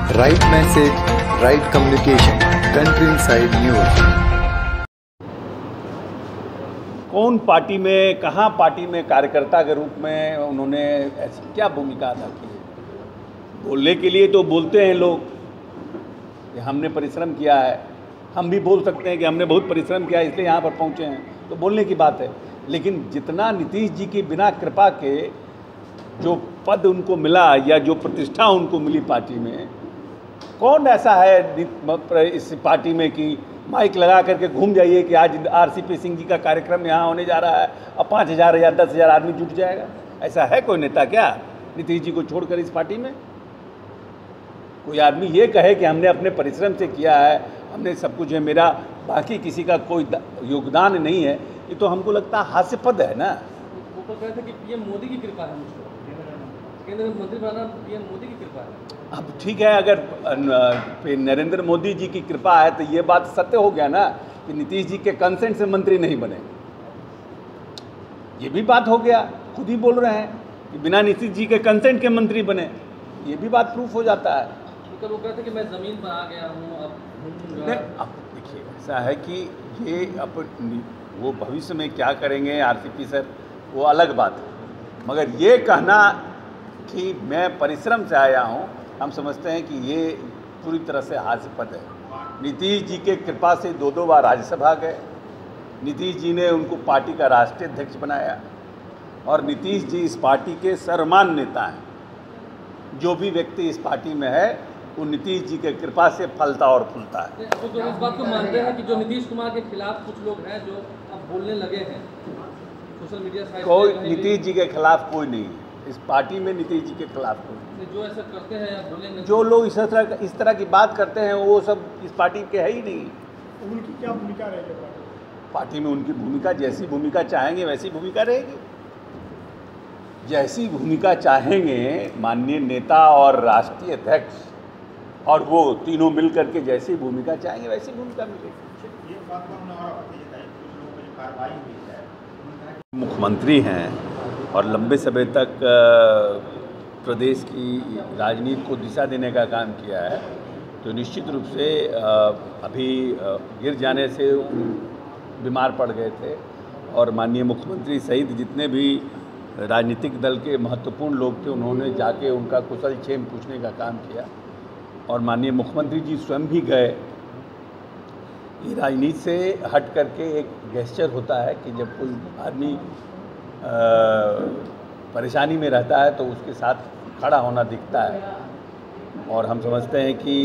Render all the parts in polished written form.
Right message, right communication, country inside news. कौन party में, कहाँ पार्टी में कार्यकर्ता के रूप में उन्होंने ऐसी क्या भूमिका अदा की है? बोलने के लिए तो बोलते हैं लोग कि हमने परिश्रम किया है, हम भी बोल सकते हैं कि हमने बहुत परिश्रम किया है इसलिए यहाँ पर पहुँचे हैं, तो बोलने की बात है। लेकिन जितना नीतीश जी की बिना कृपा के जो पद उनको मिला या जो प्रतिष्ठा उनको मिली पार्टी में, कौन ऐसा है इस पार्टी में कि माइक लगा करके घूम जाइए कि आज आरसीपी सिंह जी का कार्यक्रम यहाँ होने जा रहा है, अब 5,000 या 10,000 आदमी जुट जाएगा? ऐसा है कोई नेता क्या नीतीश जी को छोड़कर इस पार्टी में? कोई आदमी ये कहे कि हमने अपने परिश्रम से किया है, हमने सब कुछ है, मेरा बाकी किसी का कोई योगदान नहीं है, ये तो हमको लगता है हास्यास्पद है ना। वो तो कह रहे थे कि पीएम मोदी की कृपा है, मुझको केंद्र में मंत्री बनाना पीएम मोदी की कृपा है। अब ठीक है, अगर नरेंद्र मोदी जी की कृपा है तो ये बात सत्य हो गया ना कि नीतीश जी के कंसेंट से मंत्री नहीं बने। ये भी बात हो गया, खुद ही बोल रहे हैं कि बिना नीतीश जी के कंसेंट के मंत्री बने, ये भी बात प्रूफ हो जाता है। तो वो कहते कि मैं ज़मीन पर आ गया हूँ, अब देखिए ऐसा है कि ये अब वो भविष्य में क्या करेंगे आरसीपी सर, वो अलग बात है, मगर ये कहना कि मैं परिश्रम से आया हूँ, हम समझते हैं कि ये पूरी तरह से हास्यास्पद है। नीतीश जी के कृपा से 2 बार राज्यसभा गए, नीतीश जी ने उनको पार्टी का राष्ट्रीय अध्यक्ष बनाया और नीतीश जी इस पार्टी के सर्वमान्य नेता हैं। जो भी व्यक्ति इस पार्टी में है वो नीतीश जी के कृपा से फलता और फूलता है। तो जो इस बात को मानते हैं कि जो नीतीश कुमार के खिलाफ कुछ लोग हैं जो अब बोलने लगे हैं सोशल मीडिया साइट, कोई नीतीश जी के खिलाफ कोई नहीं है इस पार्टी में, नीतीश जी के खिलाफ कोई। जो ऐसा करते हैं या बोलेंगे, जो लोग इस तरह की बात करते हैं वो सब इस पार्टी के है ही नहीं। उनकी क्या भूमिका रहेगी पार्टी में? उनकी भूमिका जैसी भूमिका चाहेंगे वैसी भूमिका रहेगी। जैसी भूमिका चाहेंगे माननीय नेता और राष्ट्रीय अध्यक्ष और वो तीनों मिल करके जैसी भूमिका चाहेंगे वैसी भूमिका मिलेगी। मुख्यमंत्री हैं और लंबे समय तक प्रदेश की राजनीति को दिशा देने का काम किया है, तो निश्चित रूप से अभी गिर जाने से बीमार पड़ गए थे और माननीय मुख्यमंत्री सहित जितने भी राजनीतिक दल के महत्वपूर्ण लोग थे उन्होंने जाके उनका कुशल क्षेम पूछने का काम किया और माननीय मुख्यमंत्री जी स्वयं भी गए। ये राजनीति से हट करके एक गेस्चर होता है कि जब कोई आदमी परेशानी में रहता है तो उसके साथ खड़ा होना दिखता है और हम समझते हैं कि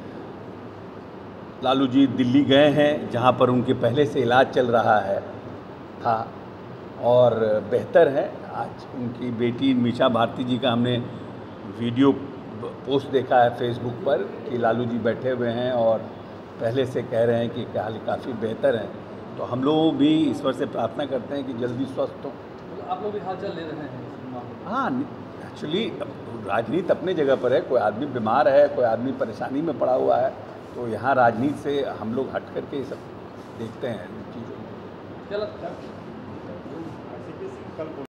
लालू जी दिल्ली गए हैं जहां पर उनके पहले से इलाज चल रहा था और बेहतर है। आज उनकी बेटी मीशा भारती जी का हमने वीडियो पोस्ट देखा है फेसबुक पर कि लालू जी बैठे हुए हैं और पहले से कह रहे हैं कि हाल काफ़ी बेहतर है। तो हम लोग भी ईश्वर से प्रार्थना करते हैं कि जल्दी स्वस्थ हो। आप लोग भी हालचाल ले रहे हैं? हाँ, एक्चुअली राजनीति अपने जगह पर है। कोई आदमी बीमार है, कोई आदमी परेशानी में पड़ा हुआ है, तो यहाँ राजनीति से हम लोग हट करके ये सब देखते हैं चीज़ों को।